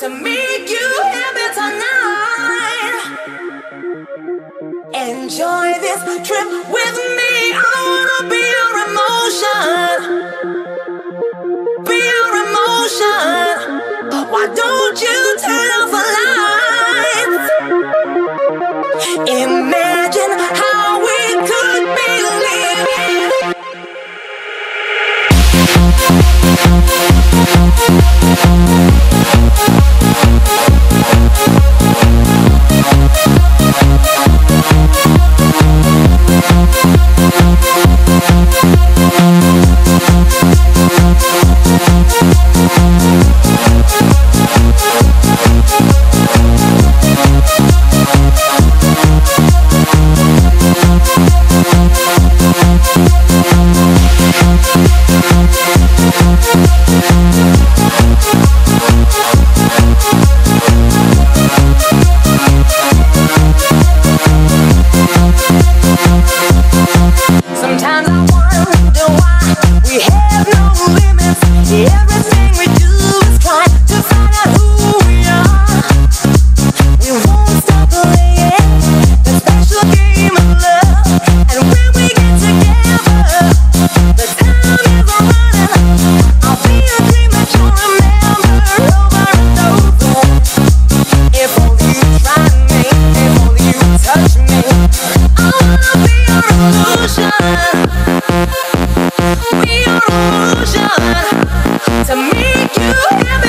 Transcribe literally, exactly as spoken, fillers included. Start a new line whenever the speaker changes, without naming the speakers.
to make you happy tonight. Enjoy this trip with me. I wanna be your emotion, be your emotion. Why don't you turn off the lights? Imagine how we could be living. Sometimes I wonder why we have no limits. Everything we do is try to find out who we are. We won't stop playing the special game of love. And when we get together, the time is running. I'll be a dream that you'll remember over and over. If only you try me, if only you touch me, I wanna be your illusion. We are illusion to make you happy.